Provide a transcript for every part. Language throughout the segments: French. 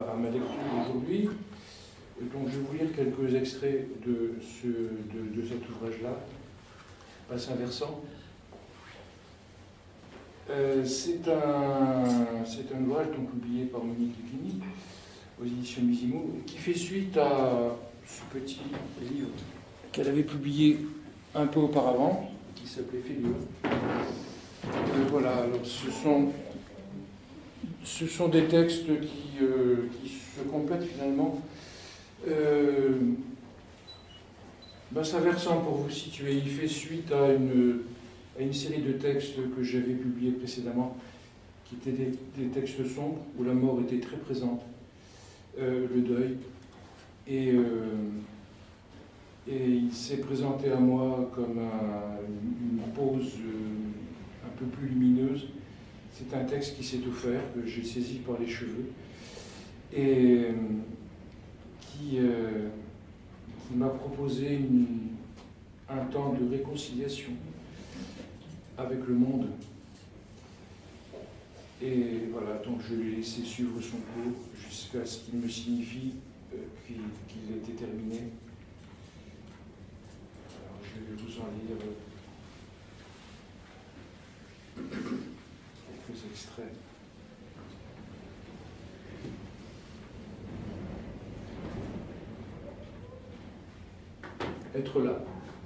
à ma lecture aujourd'hui. Donc je vais vous lire quelques extraits de cet ouvrage-là, Bassin versant. C'est un ouvrage donc, publié par Monique Lucchini aux éditions Misimou, qui fait suite à ce petit livre qu'elle avait publié un peu auparavant, qui s'appelait Félio. Voilà, alors ce sont des textes qui se complètent finalement. Bassin versant, pour vous situer, il fait suite à une série de textes que j'avais publiés précédemment, qui étaient des textes sombres, où la mort était très présente, le deuil. Et il s'est présenté à moi comme une pause un peu plus lumineuse. C'est un texte qui s'est offert, que j'ai saisi par les cheveux, et qui m'a proposé un temps de réconciliation avec le monde. Et voilà, donc je l'ai laissé suivre son cours jusqu'à ce qu'il me signifie qu'il était terminé. Alors je vais vous en lire quelques extraits. Être là.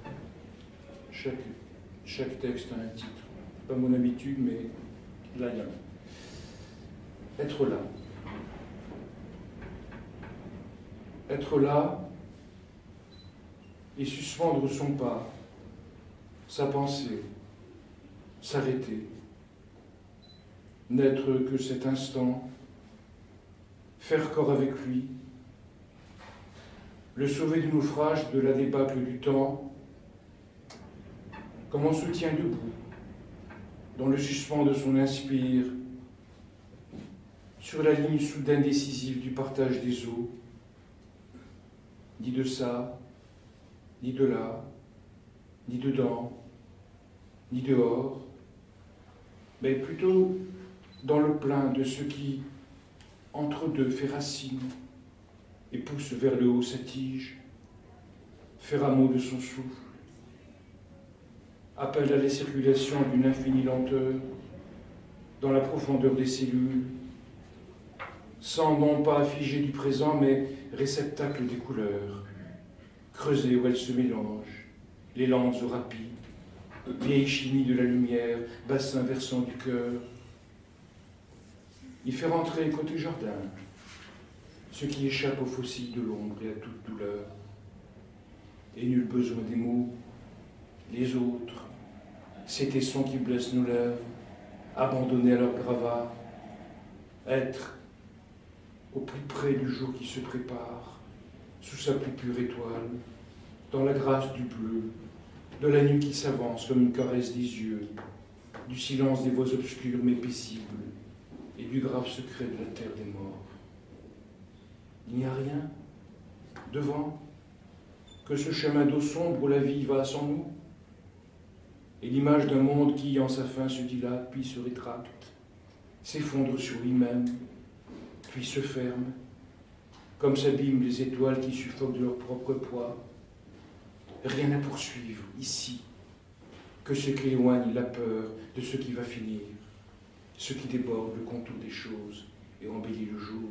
Chaque texte a un titre. Pas mon habitude, mais là, il y en a. Être là. Être là et suspendre son pas, sa pensée, s'arrêter. N'être que cet instant, faire corps avec lui, le sauver du naufrage de la débâcle du temps, comme on se tient debout, dans le suspens de son inspire, sur la ligne soudaine décisive du partage des eaux, ni de ça, ni de là, ni dedans, ni dehors, mais plutôt dans le plein de ce qui, entre deux, fait racine et pousse vers le haut sa tige, fait rameau de son souffle, appelle à la circulation d'une infinie lenteur dans la profondeur des cellules, sans non pas figé du présent, mais réceptacle des couleurs, creusé où elles se mélangent, les lances rapides, vieille chimie de la lumière, bassin versant du cœur. Il fait rentrer côté jardin ce qui échappe aux fossiles de l'ombre et à toute douleur. Et nul besoin des mots, les autres, ces tessons qui blessent nos lèvres, abandonnés à leur gravat, être au plus près du jour qui se prépare, sous sa plus pure étoile, dans la grâce du bleu, de la nuit qui s'avance comme une caresse des yeux, du silence des voix obscures mais paisibles, et du grave secret de la terre des morts. Il n'y a rien devant que ce chemin d'eau sombre où la vie va sans nous, et l'image d'un monde qui, en sa fin, se dilate, puis se rétracte, s'effondre sur lui-même, puis se ferme, comme s'abîment les étoiles qui suffoquent de leur propre poids. Rien à poursuivre, ici, que ce qui éloigne la peur de ce qui va finir, ce qui déborde le contour des choses et embellit le jour.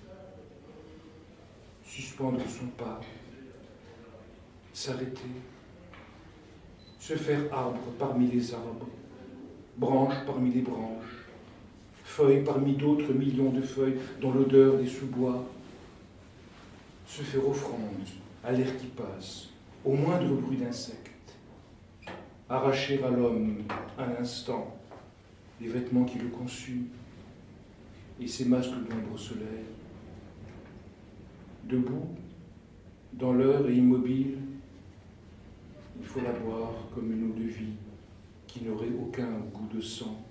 Suspendre son pas, s'arrêter, se faire arbre parmi les arbres, branche parmi les branches, feuille parmi d'autres millions de feuilles dont l'odeur des sous-bois, se faire offrande à l'air qui passe, au moindre bruit d'insectes, arracher à l'homme un instant les vêtements qui le consument et ses masques d'ombre au soleil. Debout, dans l'heure et immobile, il faut la boire comme une eau de vie qui n'aurait aucun goût de sang.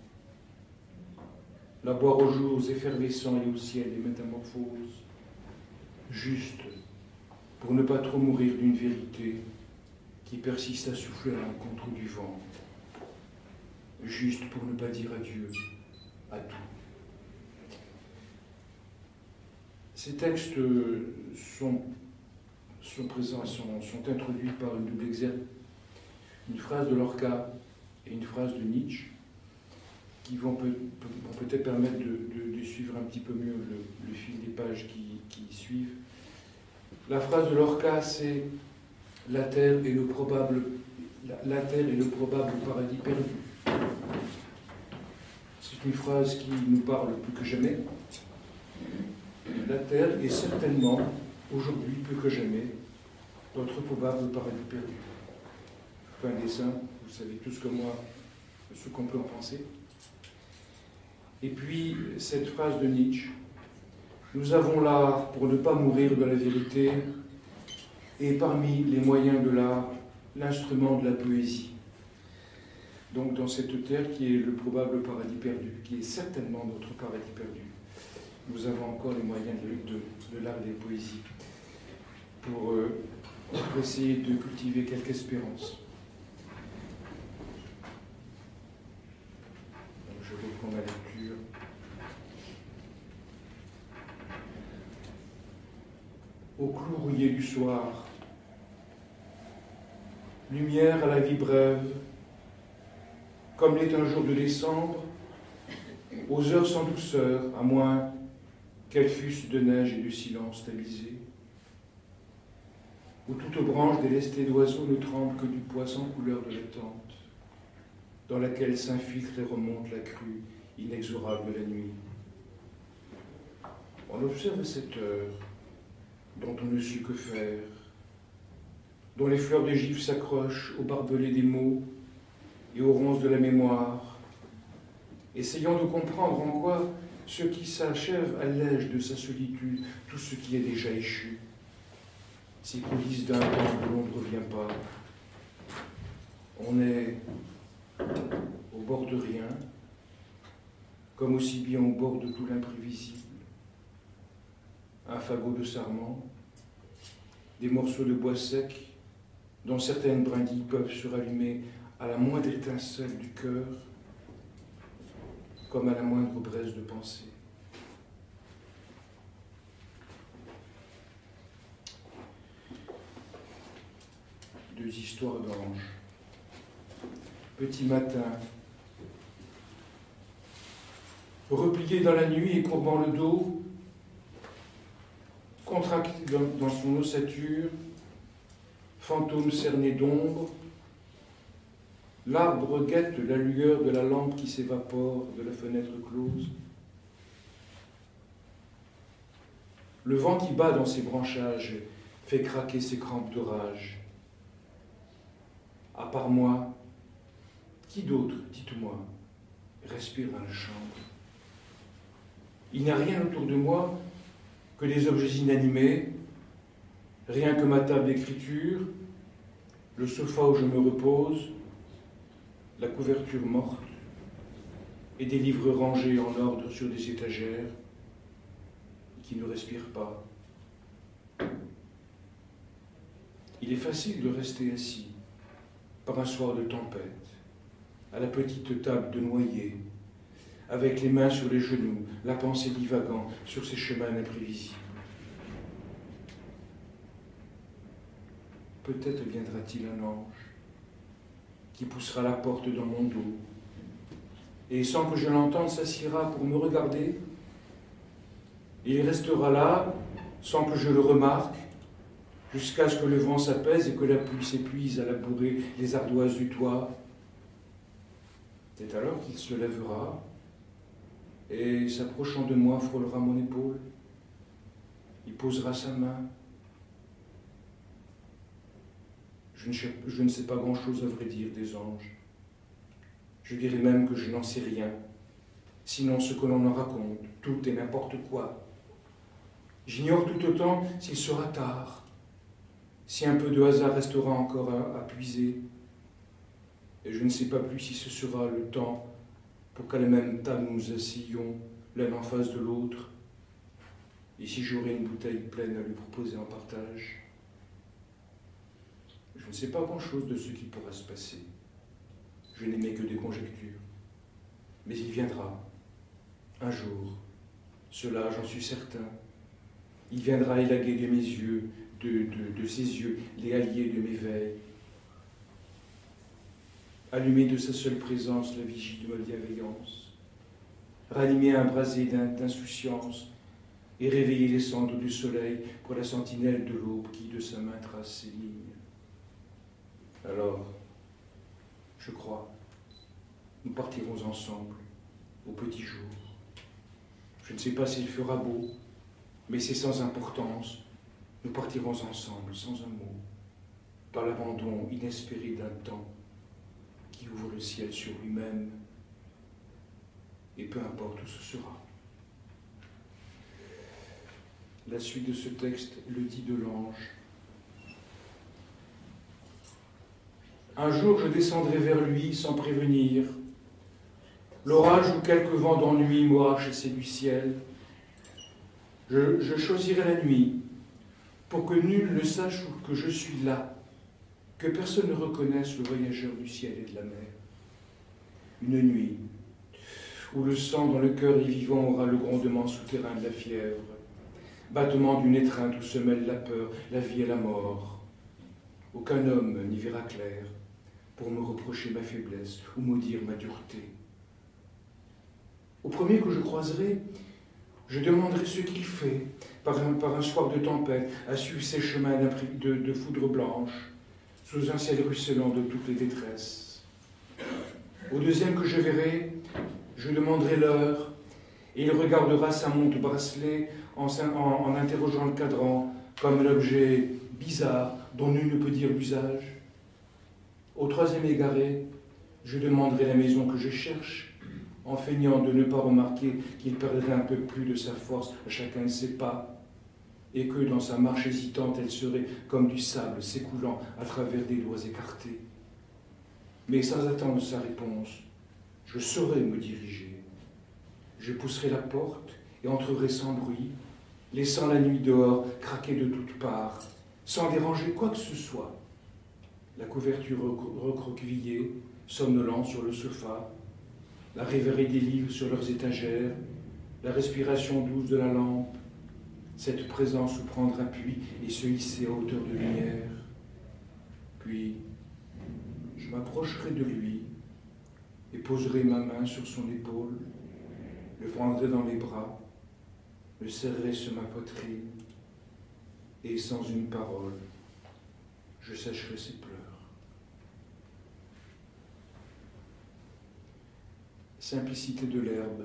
La boire aux jours effervescents et au ciel des métamorphoses, juste pour ne pas trop mourir d'une vérité qui persiste à souffler à l'encontre du vent, juste pour ne pas dire adieu à tout. Ces textes sont présents, sont introduits par une double exergue, une phrase de Lorca et une phrase de Nietzsche, qui vont peut-être permettre de suivre un petit peu mieux le fil des pages qui suivent. La phrase de Lorca, c'est « La terre est le probable paradis perdu ». C'est une phrase qui nous parle plus que jamais. La terre est certainement, aujourd'hui plus que jamais, notre probable paradis perdu. Je fais un dessin, vous savez tous comme moi ce qu'on peut en penser. Et puis, cette phrase de Nietzsche, « Nous avons l'art pour ne pas mourir de la vérité, et parmi les moyens de l'art, l'instrument de la poésie. » Donc, dans cette terre qui est le probable paradis perdu, qui est certainement notre paradis perdu, nous avons encore les moyens de l'art et des poésies pour essayer de cultiver quelque espérance. Donc, je reprends ma lecture. Au clou rouillé du soir, lumière à la vie brève, comme l'est un jour de décembre, aux heures sans douceur, à moins qu'elles fussent de neige et de silence tamisées, où toute branche délestée d'oiseaux ne tremble que du poids sans couleur de l'attente, dans laquelle s'infiltre et remonte la crue inexorable de la nuit. On observe cette heure, dont on ne sut que faire, dont les fleurs de givre s'accrochent aux barbelés des mots et aux ronces de la mémoire, essayant de comprendre en quoi ce qui s'achève allège de sa solitude tout ce qui est déjà échu, ces coulisses d'un temps où l'on ne revient pas. On est au bord de rien, comme aussi bien au bord de tout l'imprévisible. Un fagot de sarment, des morceaux de bois sec, dont certaines brindilles peuvent se rallumer à la moindre étincelle du cœur, comme à la moindre braise de pensée. Deux histoires d'anges. Petit matin, replié dans la nuit et courbant le dos, contracté dans son ossature, fantôme cerné d'ombre, l'arbre guette la lueur de la lampe qui s'évapore de la fenêtre close. Le vent qui bat dans ses branchages fait craquer ses crampes d'orage. À part moi, qui d'autre, dites-moi, respire dans la chambre? Il n'y a rien autour de moi que des objets inanimés, rien que ma table d'écriture, le sofa où je me repose, la couverture morte et des livres rangés en ordre sur des étagères qui ne respirent pas. Il est facile de rester assis par un soir de tempête, à la petite table de noyer, avec les mains sur les genoux, la pensée divagant sur ces chemins imprévisibles. Peut-être viendra-t-il un ange qui poussera la porte dans mon dos et sans que je l'entende s'assiera pour me regarder. Et il restera là sans que je le remarque jusqu'à ce que le vent s'apaise et que la pluie s'épuise à labourer les ardoises du toit. C'est alors qu'il se lèvera et, s'approchant de moi, frôlera mon épaule. Il posera sa main. Je ne sais pas grand-chose à vrai dire des anges. Je dirais même que je n'en sais rien, sinon ce que l'on en raconte, tout et n'importe quoi. J'ignore tout autant s'il sera tard, si un peu de hasard restera encore à puiser. Et je ne sais pas plus si ce sera le temps pour qu'à la même table nous assions l'un en face de l'autre, et si j'aurai une bouteille pleine à lui proposer en partage. Je ne sais pas grand-chose de ce qui pourra se passer. Je n'émets que des conjectures. Mais il viendra, un jour. Cela, j'en suis certain. Il viendra élaguer de mes yeux, de ses yeux, les alliés de mes veilles. Allumer de sa seule présence la vigie de ma bienveillance. Ranimer un brasier d'insouciance et réveiller les cendres du soleil pour la sentinelle de l'aube qui de sa main trace ses lignes. Alors, je crois, nous partirons ensemble au petit jour. Je ne sais pas s'il fera beau, mais c'est sans importance. Nous partirons ensemble, sans un mot, dans l'abandon inespéré d'un temps qui ouvre le ciel sur lui-même, et peu importe où ce sera. La suite de ce texte le dit de l'ange. Un jour, je descendrai vers lui sans prévenir. L'orage ou quelque vent d'ennui m'aura chassé du ciel. Je choisirai la nuit pour que nul ne sache que je suis là, que personne ne reconnaisse le voyageur du ciel et de la mer. Une nuit où le sang dans le cœur des vivants aura le grondement souterrain de la fièvre, battement d'une étreinte où se mêlent la peur, la vie et la mort. Aucun homme n'y verra clair pour me reprocher ma faiblesse ou maudire ma dureté. Au premier que je croiserai, je demanderai ce qu'il fait, par un soir de tempête, à suivre ses chemins de foudre blanche, sous un ciel ruisselant de toutes les détresses. Au deuxième que je verrai, je demanderai l'heure, et il regardera sa montre bracelet en interrogeant le cadran, comme un objet bizarre dont nul ne peut dire l'usage. Au troisième égaré, je demanderai la maison que je cherche, en feignant de ne pas remarquer qu'il perdrait un peu plus de sa force à chacun de ses pas, et que dans sa marche hésitante, elle serait comme du sable s'écoulant à travers des doigts écartés. Mais sans attendre sa réponse, je saurai me diriger. Je pousserai la porte et entrerai sans bruit, laissant la nuit dehors craquer de toutes parts, sans déranger quoi que ce soit. La couverture recroquevillée, somnolente sur le sofa, la rêverie des livres sur leurs étagères, la respiration douce de la lampe, cette présence où prendre appui et se hisser à hauteur de lumière. Puis, je m'approcherai de lui et poserai ma main sur son épaule, le prendrai dans les bras, le serrerai sur ma poitrine et, sans une parole, je sécherai ses pleurs. Simplicité de l'herbe.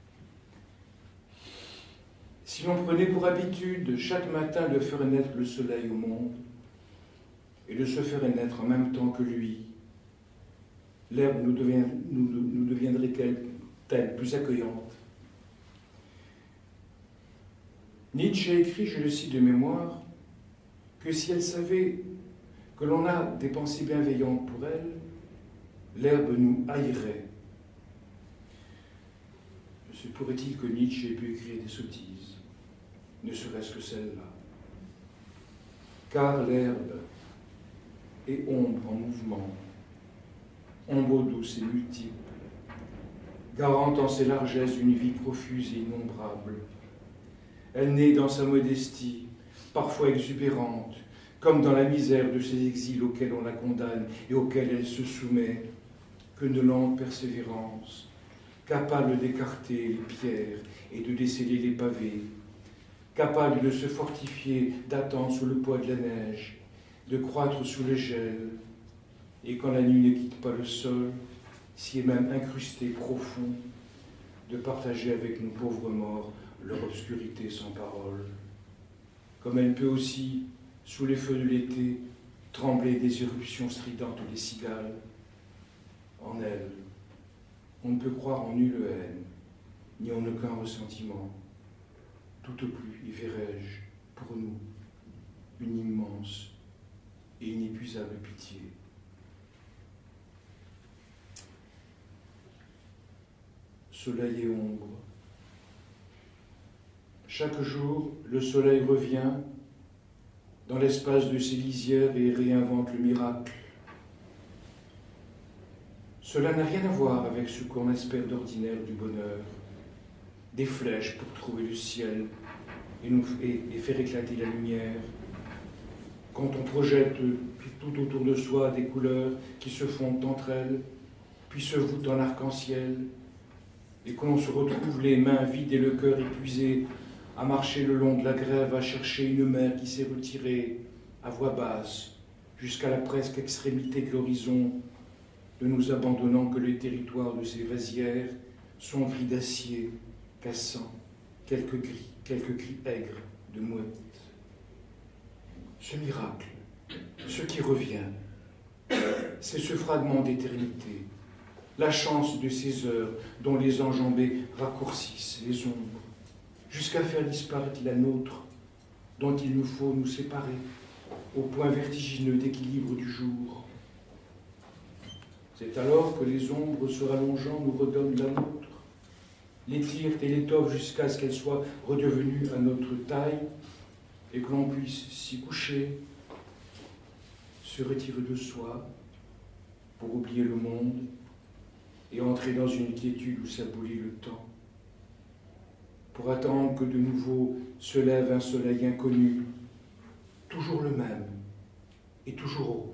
Si l'on prenait pour habitude chaque matin de faire naître le soleil au monde et de se faire naître en même temps que lui, l'herbe nous deviendrait-elle plus accueillante? Nietzsche a écrit, je le cite de mémoire, que si elle savait que l'on a des pensées bienveillantes pour elle, l'herbe nous haïrait. Se pourrait-il que Nietzsche ait pu écrire des sottises, ne serait-ce que celle-là? Car l'herbe est ombre en mouvement, ombre douce et multiple, garante en ses largesses d'une vie profuse et innombrable. Elle naît dans sa modestie, parfois exubérante, comme dans la misère de ces exils auxquels on la condamne et auxquels elle se soumet, que de lente persévérance, capable d'écarter les pierres et de déceler les pavés, capable de se fortifier, d'attendre sous le poids de la neige, de croître sous le gel, et quand la nuit ne quitte pas le sol, si est même incrusté profond, de partager avec nos pauvres morts leur obscurité sans parole. Comme elle peut aussi, sous les feux de l'été, trembler des éruptions stridentes des cigales, en elle, on ne peut croire en nulle haine, ni en aucun ressentiment. Tout au plus y verrai-je, pour nous, une immense et inépuisable pitié. Soleil et ombre. Chaque jour, le soleil revient dans l'espace de ses lisières et réinvente le miracle. Cela n'a rien à voir avec ce qu'on espère d'ordinaire du bonheur. Des flèches pour trouver le ciel, et faire éclater la lumière. Quand on projette tout autour de soi des couleurs qui se fondent entre elles, puis se voûtent en arc-en-ciel, et que l'on se retrouve les mains vides et le cœur épuisé à marcher le long de la grève, à chercher une mer qui s'est retirée à voix basse jusqu'à la presque extrémité de l'horizon, ne nous abandonnant que les territoires de ces vasières sont gris d'acier, cassant quelques cris aigres de mouettes. Ce miracle, ce qui revient, c'est ce fragment d'éternité, la chance de ces heures dont les enjambées raccourcissent les ombres, jusqu'à faire disparaître la nôtre, dont il nous faut nous séparer, au point vertigineux d'équilibre du jour. C'est alors que les ombres se rallongeant nous redonnent la nôtre, l'étirent et l'étoffent jusqu'à ce qu'elle soit redevenue à notre taille et que l'on puisse s'y coucher, se retirer de soi pour oublier le monde et entrer dans une quiétude où s'abolit le temps, pour attendre que de nouveau se lève un soleil inconnu, toujours le même et toujours autre.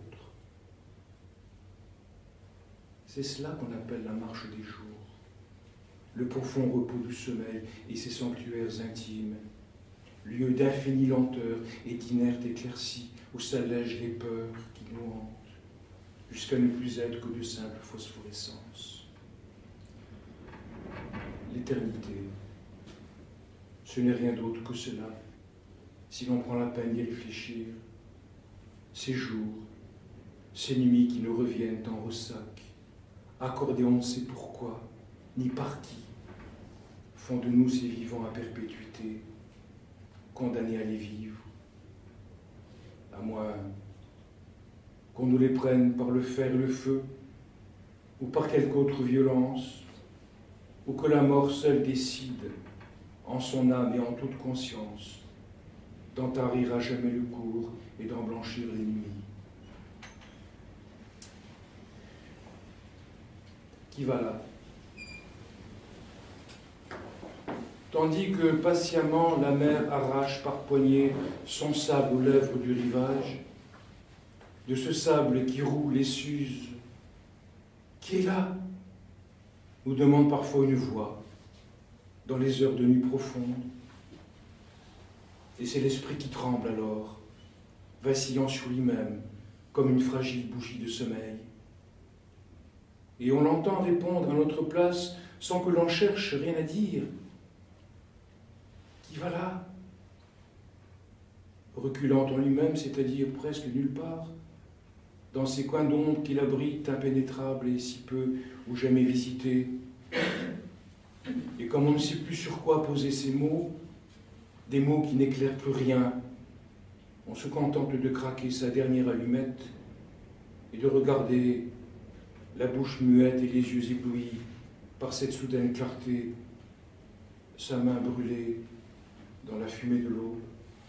C'est cela qu'on appelle la marche des jours, le profond repos du sommeil et ses sanctuaires intimes, lieu d'infinie lenteur et d'inerte éclaircie où s'allègent les peurs qui nous hantent, jusqu'à ne plus être que de simple phosphorescence. L'éternité, ce n'est rien d'autre que cela, si l'on prend la peine d'y réfléchir. Ces jours, ces nuits qui nous reviennent en ressac, accordés on ne sait pourquoi, ni par qui, font de nous ces vivants à perpétuité, condamnés à les vivre, à moins qu'on nous les prenne par le fer et le feu, ou par quelque autre violence, ou que la mort seule décide, en son âme et en toute conscience, d'en tarir à jamais le cours et d'en blanchir les nuits. Qui va là? Tandis que patiemment la mer arrache par poignées son sable aux lèvres du rivage, de ce sable qui roule et s'use, qui est là? Nous demande parfois une voix, dans les heures de nuit profonde. Et c'est l'esprit qui tremble alors, vacillant sur lui-même, comme une fragile bougie de sommeil. Et on l'entend répondre à notre place sans que l'on cherche rien à dire. Qui va là? Reculant en lui-même, c'est-à-dire presque nulle part, dans ces coins d'ombre qu'il abrite, impénétrables et si peu ou jamais visités. Et comme on ne sait plus sur quoi poser ces mots, des mots qui n'éclairent plus rien, on se contente de craquer sa dernière allumette et de regarder la bouche muette et les yeux éblouis par cette soudaine clarté, sa main brûlée dans la fumée de l'eau.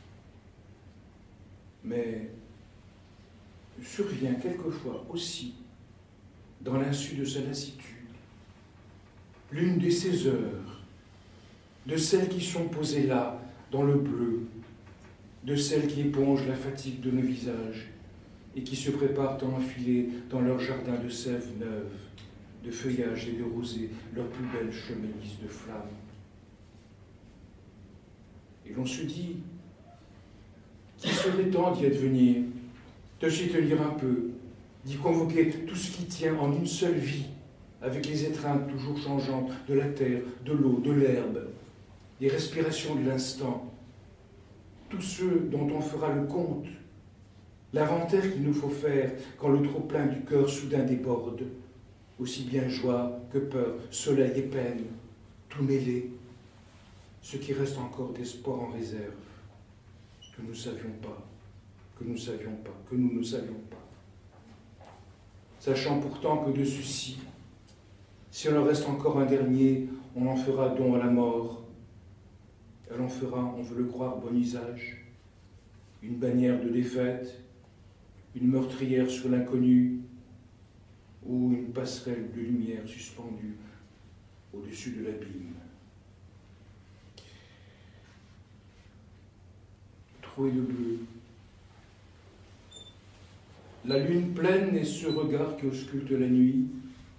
Mais survient quelquefois aussi, dans l'insu de sa lassitude, l'une de ces heures, de celles qui sont posées là, dans le bleu, de celles qui épongent la fatigue de nos visages et qui se préparent à enfiler dans leur jardin de sève neuve, de feuillage et de rosée, leur plus belle chemise de flammes. Et l'on se dit, qu'il serait temps d'y advenir, de s'y tenir un peu, d'y convoquer tout ce qui tient en une seule vie, avec les étreintes toujours changeantes de la terre, de l'eau, de l'herbe, les respirations de l'instant, tous ceux dont on fera le compte, l'inventaire qu'il nous faut faire quand le trop-plein du cœur soudain déborde, aussi bien joie que peur, soleil et peine, tout mêlé, ce qui reste encore d'espoir en réserve, que nous ne savions pas, que nous ne savions pas. Sachant pourtant que de ceci, si on en reste encore un dernier, on en fera don à la mort. Elle en fera, on veut le croire, bon usage, une bannière de défaite, une meurtrière sur l'inconnu, ou une passerelle de lumière suspendue au-dessus de l'abîme. troué de bleu. La lune pleine est ce regard qui ausculte la nuit.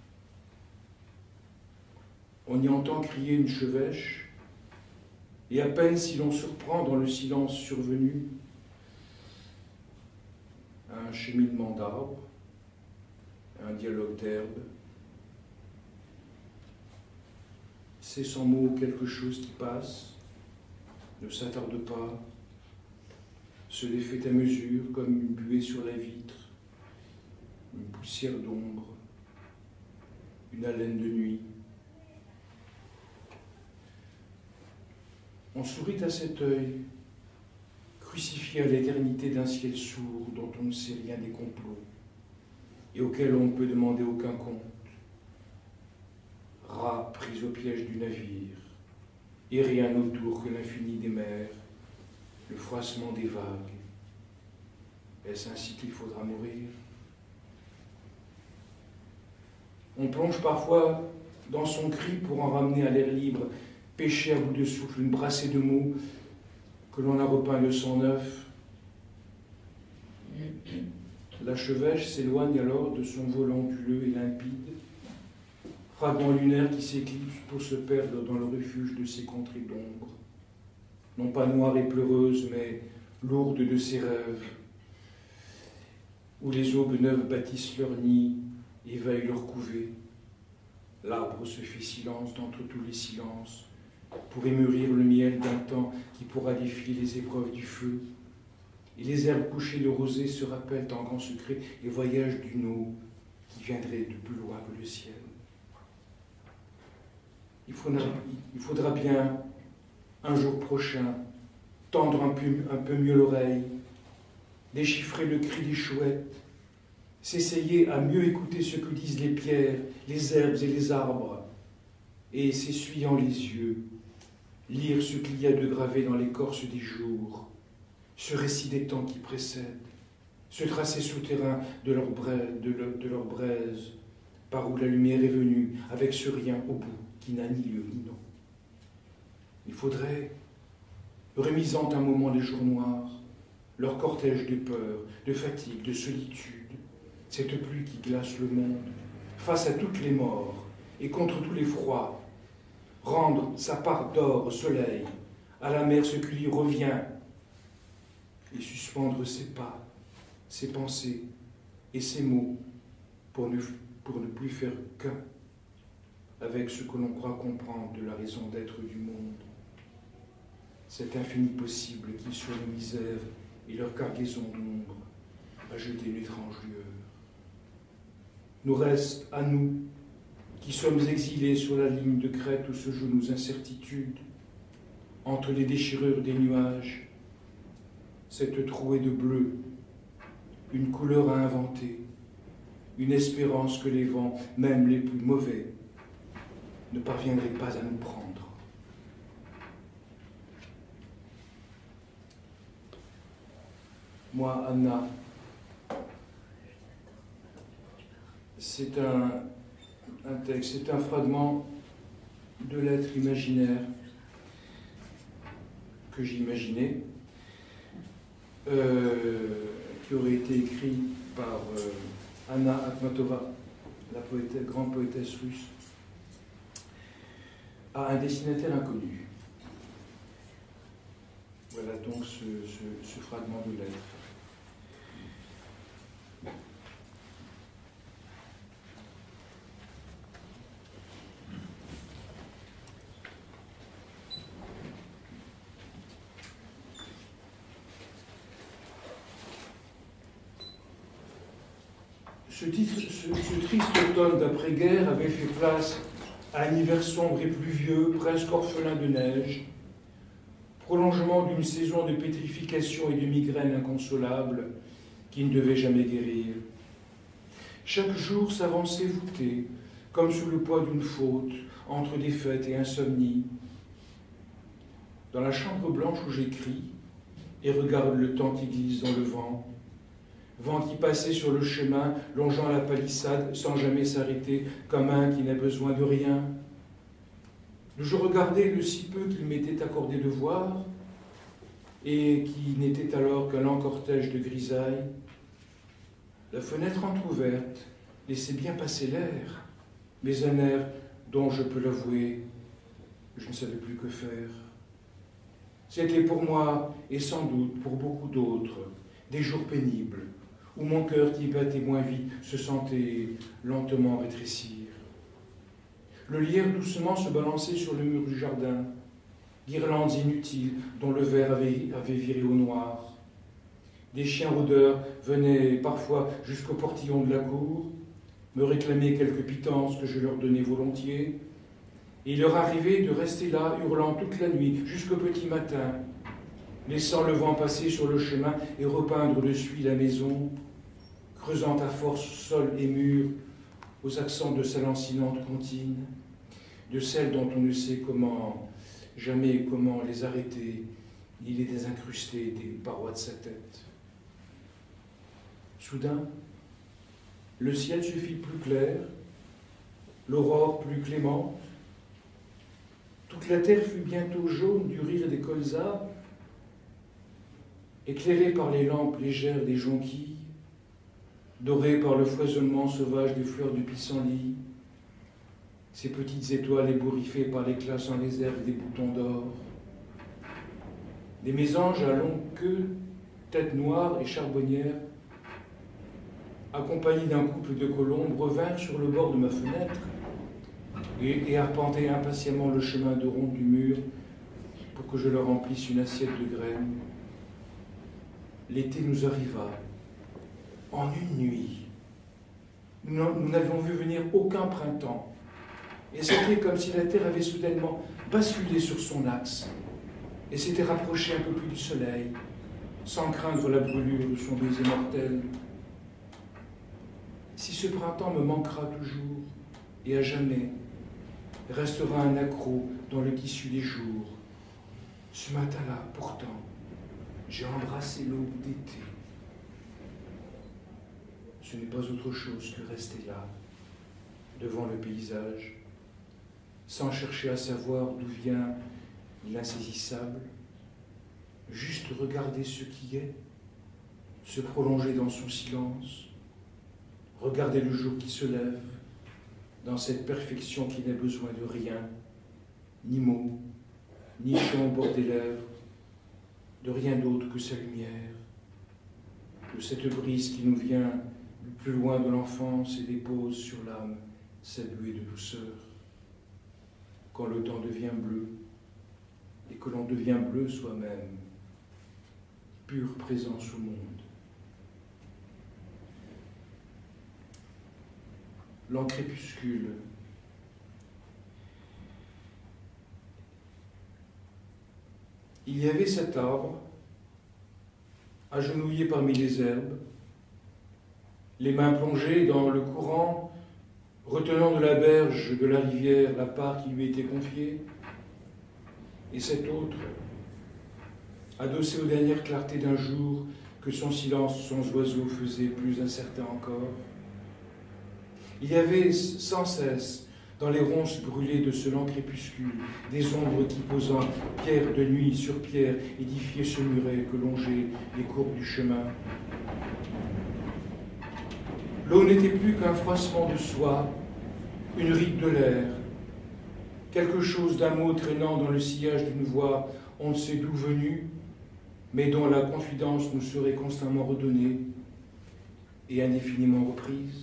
On y entend crier une chevêche, et à peine si l'on surprend dans le silence survenu un cheminement d'arbres, un dialogue d'herbes. C'est sans mots quelque chose qui passe, ne s'attarde pas, se défait à mesure comme une buée sur la vitre, une poussière d'ombre, une haleine de nuit. On sourit à cet œil, crucifié à l'éternité d'un ciel sourd dont on ne sait rien des complots et auquel on ne peut demander aucun compte. Rat pris au piège du navire, et rien autour que l'infini des mers, le froissement des vagues. Est-ce ainsi qu'il faudra mourir? On plonge parfois dans son cri pour en ramener à l'air libre, pêcher à bout de souffle une brassée de mots que l'on a repeint de sang neuf. La chevêche s'éloigne alors de son vol onduleux et limpide, fragment lunaire qui s'éclipse pour se perdre dans le refuge de ses contrées d'ombre, non pas noire et pleureuse, mais lourde de ses rêves, où les aubes neuves bâtissent leur nid et veillent leur couvée. L'arbre se fait silence d'entre tous les silences, pour émûrir le miel d'un temps qui pourra défier les épreuves du feu. Et les herbes couchées de rosée se rappellent en grand secret les voyages d'une eau qui viendrait de plus loin que le ciel. Il faudra bien, un jour prochain, tendre un peu mieux l'oreille, déchiffrer le cri des chouettes, s'essayer à mieux écouter ce que disent les pierres, les herbes et les arbres, et s'essuyant les yeux, lire ce qu'il y a de gravé dans l'écorce des jours, ce récit des temps qui précèdent, ce tracé souterrain de leur braise, par où la lumière est venue, avec ce rien au bout qui n'a ni lieu ni nom. Il faudrait, remisant un moment les jours noirs, leur cortège de peur, de fatigue, de solitude, cette pluie qui glace le monde, face à toutes les morts et contre tous les froids, rendre sa part d'or au soleil, à la mer ce qui lui revient, et suspendre ses pas, ses pensées et ses mots pour ne plus faire qu'un avec ce que l'on croit comprendre de la raison d'être du monde. Cet infini possible qui, sur nos misères et leur cargaison d'ombre, a jeté une étrange lueur. Nous reste à nous, qui sommes exilés sur la ligne de crête où se jouent nos incertitudes, entre les déchirures des nuages, cette trouée de bleu, une couleur à inventer, une espérance que les vents, même les plus mauvais, ne parviendraient pas à nous prendre. Moi, Anna, c'est un texte, c'est un fragment de lettres imaginaires que j'imaginais, qui aurait été écrit par Anna Akhmatova, la grande poétesse russe, à un destinataire inconnu. Voilà donc ce fragment de lettre. Ce triste automne d'après-guerre avait fait place à un hiver sombre et pluvieux, presque orphelin de neige, prolongement d'une saison de pétrification et de migraine inconsolable qui ne devait jamais guérir. Chaque jour s'avançait voûté, comme sous le poids d'une faute, entre défaite et insomnie. Dans la chambre blanche où j'écris et regarde le temps qui glisse dans le vent qui passait sur le chemin, longeant la palissade sans jamais s'arrêter, comme un qui n'a besoin de rien. Je regardais le si peu qu'il m'était accordé de voir, et qui n'était alors qu'un lent cortège de grisailles, la fenêtre entr'ouverte laissait bien passer l'air, mais un air dont, je peux l'avouer, je ne savais plus que faire. C'était pour moi, et sans doute pour beaucoup d'autres, des jours pénibles, où mon cœur qui battait moins vite se sentait lentement rétrécir. Le lierre doucement se balançait sur le mur du jardin, guirlandes inutiles dont le verre avait viré au noir. Des chiens rôdeurs venaient parfois jusqu'au portillon de la cour, me réclamer quelques pittances que je leur donnais volontiers, et il leur arrivait de rester là, hurlant toute la nuit, jusqu'au petit matin, laissant le vent passer sur le chemin et repeindre de suie la maison, creusant à force sol et mur aux accents de sa lancinante comptine, de celles dont on ne sait jamais comment les arrêter, ni les désincruster des parois de sa tête. Soudain, le ciel se fit plus clair, l'aurore plus clémente. Toute la terre fut bientôt jaune du rire des colzas, éclairée par les lampes légères des jonquilles, dorée par le foisonnement sauvage des fleurs du pissenlit, ses petites étoiles ébouriffées par l'éclat sans réserve des boutons d'or. Des mésanges à longue queue, tête noire et charbonnière, accompagnés d'un couple de colombes, revinrent sur le bord de ma fenêtre et arpentaient impatiemment le chemin de ronde du mur pour que je leur remplisse une assiette de graines. L'été nous arriva en une nuit. Nous n'avions vu venir aucun printemps, et c'était comme si la terre avait soudainement basculé sur son axe et s'était rapprochée un peu plus du soleil, sans craindre la brûlure de son baiser mortel. Si ce printemps me manquera toujours, et à jamais, restera un accroc dans le tissu des jours. Ce matin-là, pourtant, j'ai embrassé l'aube d'été. Ce n'est pas autre chose que rester là, devant le paysage, sans chercher à savoir d'où vient l'insaisissable, juste regarder ce qui est, se prolonger dans son silence, regarder le jour qui se lève, dans cette perfection qui n'a besoin de rien, ni mots, ni chant au bord des lèvres, de rien d'autre que sa lumière, de cette brise qui nous vient du plus loin de l'enfance et dépose sur l'âme sa buée de douceur. Quand le temps devient bleu, et que l'on devient bleu soi-même, pure présence au monde. L'an crépuscule. Il y avait cet arbre, agenouillé parmi les herbes, les mains plongées dans le courant, retenant de la berge de la rivière la part qui lui était confiée, et cet autre, adossé aux dernières clartés d'un jour que son silence sans oiseau faisait plus incertain encore. Il y avait sans cesse, dans les ronces brûlées de ce lent crépuscule, des ombres qui, posant pierre de nuit sur pierre, édifiaient ce muret que longeaient les courbes du chemin. L'eau n'était plus qu'un froissement de soie, une ride de l'air, quelque chose d'un mot traînant dans le sillage d'une voix, on ne sait d'où venue, mais dont la confidence nous serait constamment redonnée et indéfiniment reprise.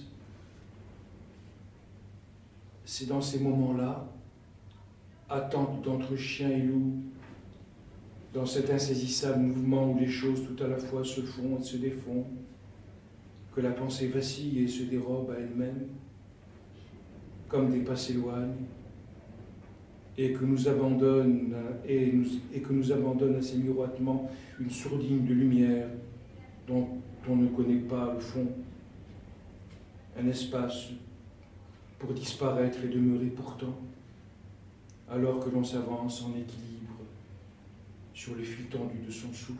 C'est dans ces moments-là, attente d'entre chien et loup, dans cet insaisissable mouvement où les choses tout à la fois se font et se défont, que la pensée vacille et se dérobe à elle-même, comme des pas s'éloignent, et que nous abandonne à ces miroitements une sourdine de lumière dont on ne connaît pas le fond, un espace pour disparaître et demeurer pourtant, alors que l'on s'avance en équilibre sur le fil tendu de son souffle.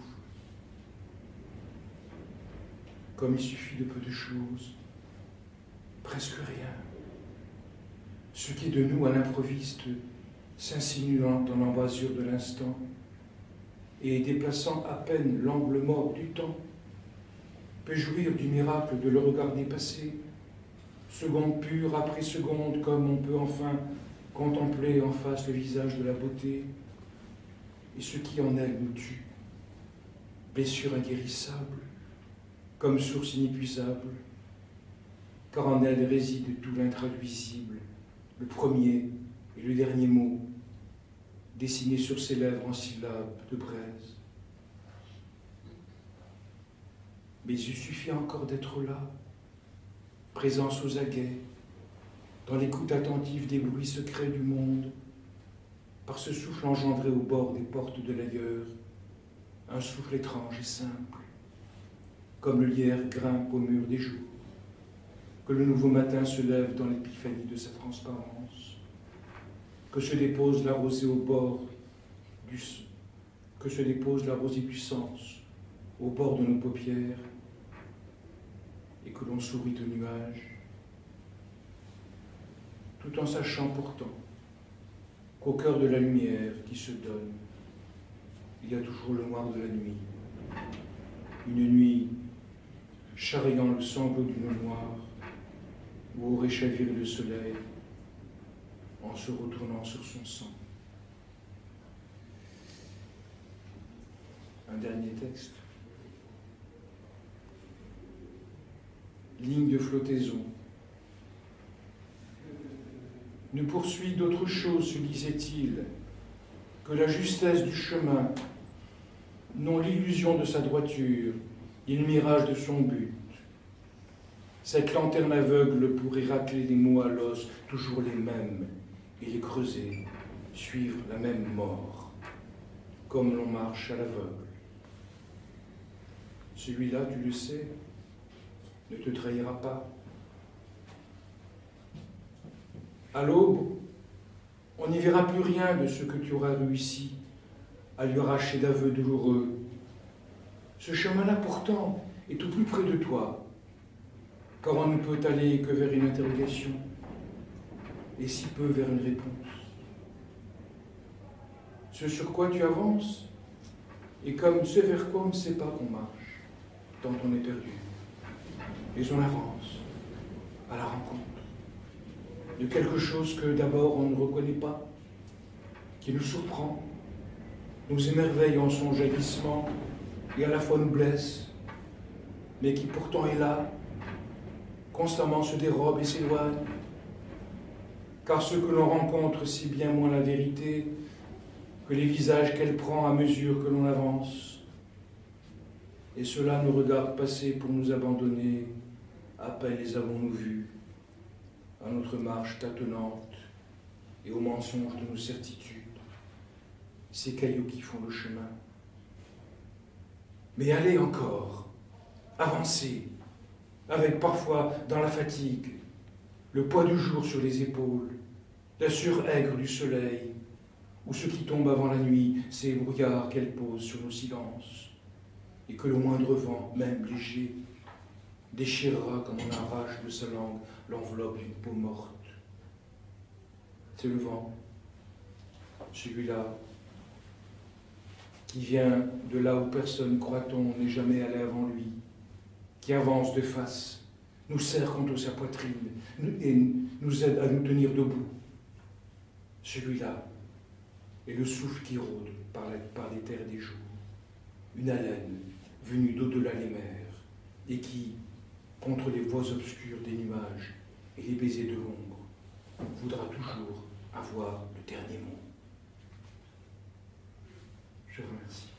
Comme il suffit de peu de choses, presque rien, ce qui est de nous à l'improviste s'insinue dans l'embrasure de l'instant, et déplaçant à peine l'angle mort du temps, peut jouir du miracle de le regarder passer, seconde pure après seconde, comme on peut enfin contempler en face le visage de la beauté, et ce qui en elle nous tue, blessure inguérissable, comme source inépuisable, car en elle réside tout l'intraduisible, le premier et le dernier mot, dessiné sur ses lèvres en syllabes de braise. Mais il suffit encore d'être là, présence aux aguets, dans l'écoute attentive des bruits secrets du monde, par ce souffle engendré au bord des portes de l'ailleurs, un souffle étrange et simple, comme le lierre grimpe au mur des jours, que le nouveau matin se lève dans l'épiphanie de sa transparence, que se dépose la rosée au bord que se dépose la rosée du sens au bord de nos paupières, et que l'on sourit aux nuages, tout en sachant pourtant qu'au cœur de la lumière qui se donne, il y a toujours le noir de la nuit, une nuit charriant le sanglot du noir, où aurait chaviré le soleil en se retournant sur son sang. Un dernier texte. Ligne de flottaison. Ne poursuit d'autre chose, se disait-il, que la justesse du chemin, non l'illusion de sa droiture, ni le mirage de son but. Cette lanterne aveugle pourrait racler des mots à l'os, toujours les mêmes, et les creuser, suivre la même mort, comme l'on marche à l'aveugle. Celui-là, tu le sais, ne te trahira pas. À l'aube, on n'y verra plus rien de ce que tu auras réussi à lui arracher d'aveux douloureux. Ce chemin-là, pourtant, est tout plus près de toi, car on ne peut aller que vers une interrogation, et si peu vers une réponse. Ce sur quoi tu avances est comme ce vers quoi on ne sait pas qu'on marche, tant on est perdu. Mais on avance à la rencontre de quelque chose que d'abord on ne reconnaît pas, qui nous surprend, nous émerveille en son jaillissement et à la fois nous blesse, mais qui pourtant est là, constamment se dérobe et s'éloigne, car ce que l'on rencontre, c'est bien moins la vérité que les visages qu'elle prend à mesure que l'on avance. Et cela nous regarde passer pour nous abandonner, à peine les avons-nous vus, à notre marche tâtonnante et au mensonge de nos certitudes, ces cailloux qui font le chemin. Mais allez encore, avancez, avec parfois dans la fatigue, le poids du jour sur les épaules, la suraigre du soleil, ou ce qui tombe avant la nuit, ces brouillards qu'elle pose sur nos silences, et que le moindre vent, même léger, déchirera comme on arrache de sa langue l'enveloppe d'une peau morte. C'est le vent, celui-là, qui vient de là où personne, croit-on, n'est jamais allé avant lui, qui avance de face, nous serre contre sa poitrine et nous aide à nous tenir debout. Celui-là est le souffle qui rôde par les terres des jours, une haleine venue d'au-delà les mers et qui, contre les voies obscures des nuages et les baisers de l'ombre, voudra toujours avoir le dernier mot. Je vous remercie.